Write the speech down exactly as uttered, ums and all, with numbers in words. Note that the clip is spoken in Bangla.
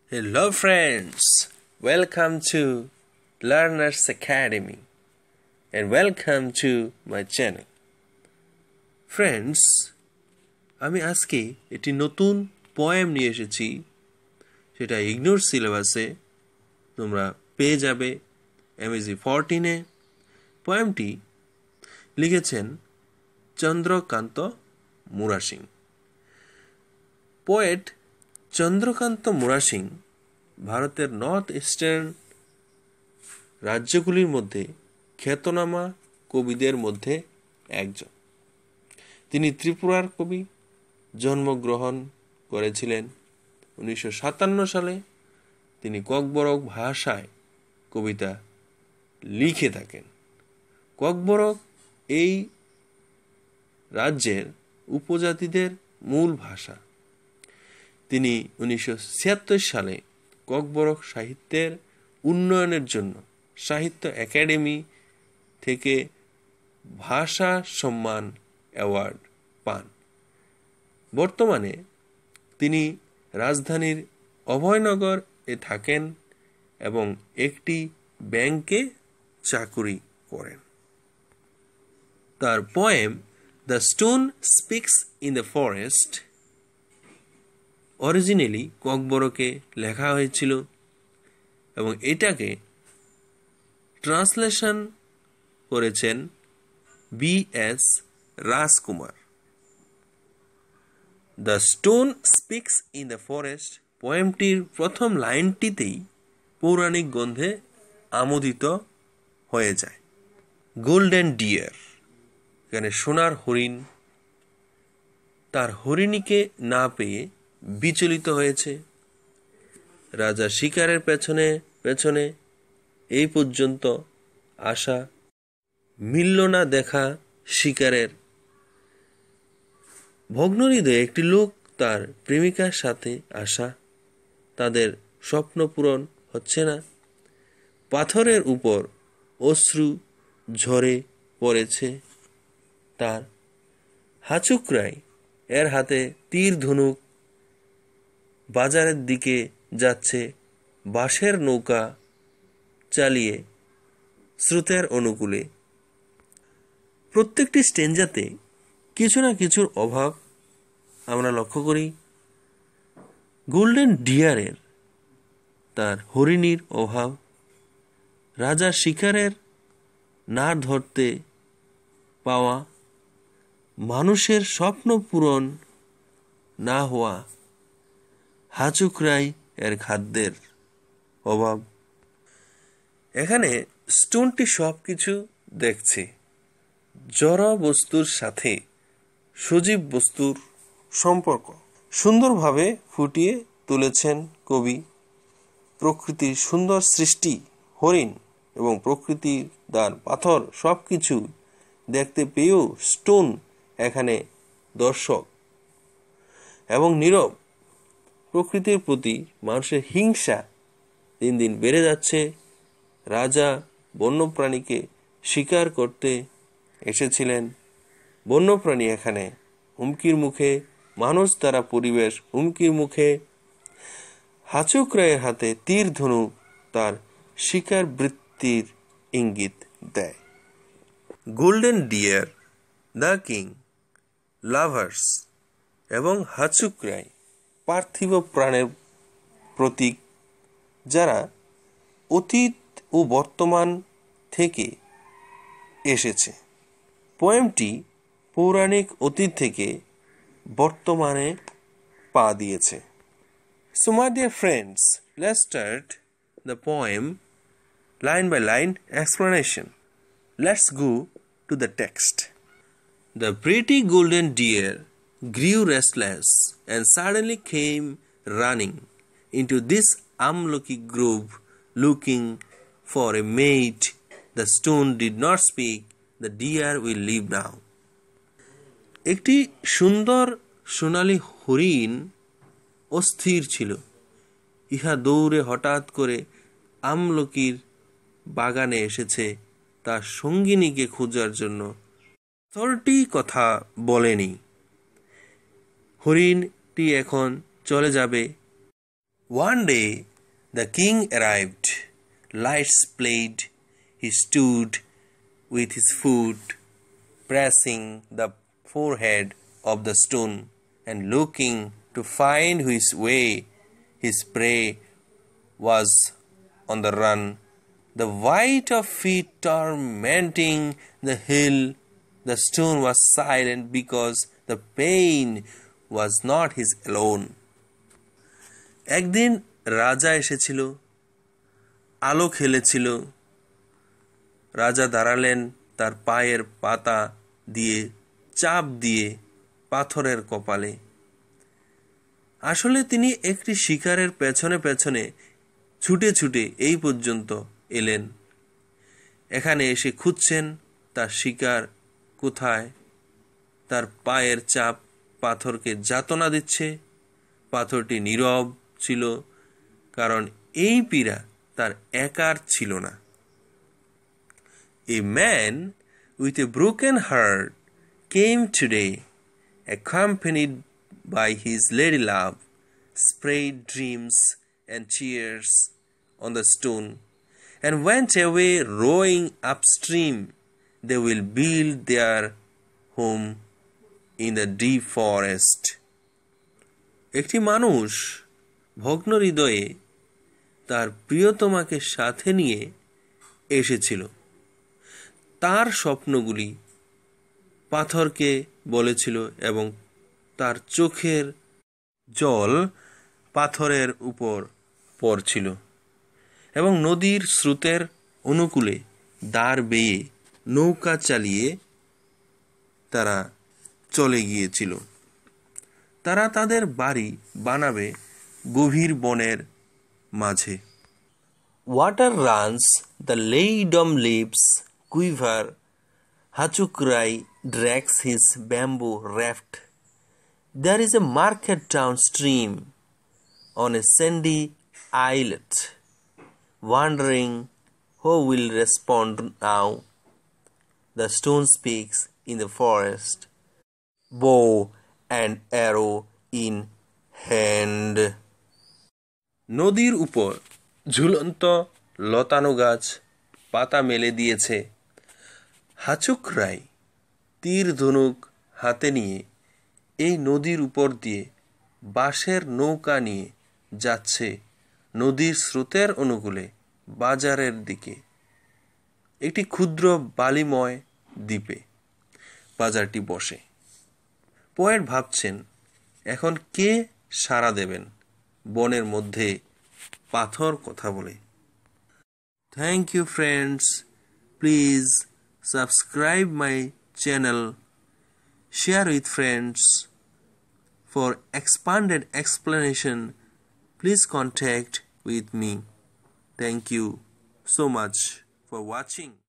Hello friends, welcome to Learners Academy and welcome to my channel. Friends, আমি আজকে একটি নতুন পোয়েম নিয়ে এসেছি, সেটা ইগনোর সিলেবাসে তোমরা পেয়ে যাবে এম ই জি চৌদ্দ এ। পোয়েমটি লিখেছেন চন্দ্রকান্ত মুরাসিং। পোয়েট চন্দ্রকান্ত মুরাসিং ভারতের নর্থ ইস্টার্ন রাজ্যগুলির মধ্যে খ্যাতনামা কবিদের মধ্যে একজন। তিনি ত্রিপুরার কবি, জন্মগ্রহণ করেছিলেন উনিশশো সাতান্ন সালে। তিনি ককবরক ভাষায় কবিতা লিখে থাকেন। ককবরক এই রাজ্যের উপজাতিদের মূল ভাষা। তিনি উনিশশো ছিয়াত্তর সালে ককবরক সাহিত্যের উন্নয়নের জন্য সাহিত্য একাডেমি থেকে ভাষা সম্মান অ্যাওয়ার্ড পান। বর্তমানে তিনি রাজধানীর অভয়নগর এ থাকেন এবং একটি ব্যাংকে চাকুরি করেন। তার poem the stone speaks in the forest originally ককবরকে লেখা হয়েছিল এবং এটাকে ট্রান্সলেশন করেছেন B S Rajkumar. The stone speaks in the forest পোয়েমটির প্রথম লাইনটিতেই পৌরাণিক গন্ধে আমোদিত হয়ে যায়। গোল্ডেন ডিয়ার, এখানে সোনার হরিণ, তার হরিণীকে না পেয়ে বিচলিত হয়েছে। রাজা শিকারের পেছনে পেছনে এই পর্যন্ত আসা, মিলল না দেখা শিকারের। ভগ্নহৃদয়ে একটি লোক তার প্রেমিকার সাথে আসা, তাদের স্বপ্ন পূরণ হচ্ছে না। পাথরের উপর অশ্রু ঝরে পড়েছে তার। হাচুকরাই এর হাতে তীর ধনুক, বাজারের দিকে যাচ্ছে বাঁশের নৌকা চালিয়ে স্রোতের অনুকূলে। প্রত্যেকটি স্টেঞ্জাতে কিছু না কিছুর অভাব আমরা লক্ষ্য করি। গোল্ডেন ডিয়ারের তার হরিণীর অভাব, রাজা শিকারের না ধরতে পাওয়া, মানুষের স্বপ্ন পূরণ না হওয়া, হাচুকরাই এর খাদ্যের অভাব। এখানে স্টোনটি সব কিছু দেখছে। জড় বস্তুর সাথে সজীব বস্তুর সম্পর্ক সুন্দরভাবে ফুটিয়ে তুলেছেন কবি। প্রকৃতির সুন্দর সৃষ্টি, হরিণ এবং প্রকৃতির দান, পাথর সব কিছু দেখতে পেয়েও স্টোন এখানে দর্শক এবং নীরব। প্রকৃতির প্রতি মানুষের হিংসা দিন দিন বেড়ে যাচ্ছে। রাজা বন্যপ্রাণীকে শিকার করতে এসেছিলেন। বন্যপ্রাণী এখানে হুমকির মুখে, মানুষ দ্বারা পরিবেশ হুমকির মুখে। হাচুকরায়ের হাতে তীর ধনুক তার শিকার বৃত্তির ইঙ্গিত দেয়। Golden deer, the king, lovers এবং হাচুকরাই পার্থিব প্রাণের প্রতীক, যারা অতীত ও বর্তমান থেকে এসেছে। পোয়েমটি পৌরাণিক অতীত থেকে বর্তমানে পা দিয়েছে। So my dear friends, let's start the poem line by line explanation. Let's go to the text. The pretty golden deer grew restless and suddenly came running into this amloki grove looking for a mate. The stone did not speak, the deer will live now. একটি সুন্দর সোনালী হরিণ অস্থির ছিল। ইহা দৌড়ে হঠাৎ করে আমলকির বাগানে এসেছে তার সঙ্গিনীকে খোঁজার জন্য। তরটি কথা বলেনি। হরিণটি এখন চলে যাবে। One day the king arrived. Lights played. He stood with his foot pressing the forehead of the stone and looking to find which way his prey was on the run. The weight of feet tormenting the hill. The stone was silent because the pain was not his alone. একদিন রাজা এসেছিল, আলো খেলেছিল। রাজা দাঁড়ালেন তার পায়ের পাতা দিয়ে চাপ দিয়ে পাথরের কপালে। আসলে তিনি একটি শিকারের পেছনে পেছনে ছুটে ছুটে এই পর্যন্ত এলেন। এখানে এসে খুঁজছেন তার শিকার কোথায়। তার পায়ের চাপ পাথরকে যাতনা দিচ্ছে। পাথরটি নীরব ছিল, কারণ এই পীড়া তার একার ছিল না। A man with a broken heart came today, accompanied by his lady love, sprayed dreams and tears on the stone, and went away rowing upstream. They will build their home in the deep forest. একটি মানুষ ভগ্ন হৃদয়ে তার প্রিয়তমাকে সাথে নিয়ে এসেছিল। তার স্বপ্নগুলি পাথরকে বলেছিল এবং তার চোখের জল পাথরের উপর পড়ছিল এবং নদীর স্রোতের অনুকূলে দাঁড় বেয়ে নৌকা চালিয়ে তারা চলে গিয়েছিল। তারা তাদের বাড়ি বানাবে গভীর বনের মাঝে। Water runs, the laydom leaves quiver, Hachukrai drags his bamboo raft. There is a market downstream on a sandy islet, wondering who will respond now. The stone speaks in the forest, bow and arrow in hand. নদীর উপর ঝুলন্ত লতানো গাছ পাতা মেলে দিয়েছে। হাচুকরাই তীর ধনুক হাতে নিয়ে এই নদীর উপর দিয়ে বাঁশের নৌকা নিয়ে যাচ্ছে নদীর স্রোতের অনুকূলে বাজারের দিকে, একটি ক্ষুদ্র বালিময় দ্বীপে বাজারটি বসে। পোয়েট ভাবছেন, এখন কে সাড়া দেবেন বনের মধ্যে পাথর কথা বলে। Thank you friends, please subscribe my channel, share with friends. For expanded explanation, please contact with me. Thank you so much for watching.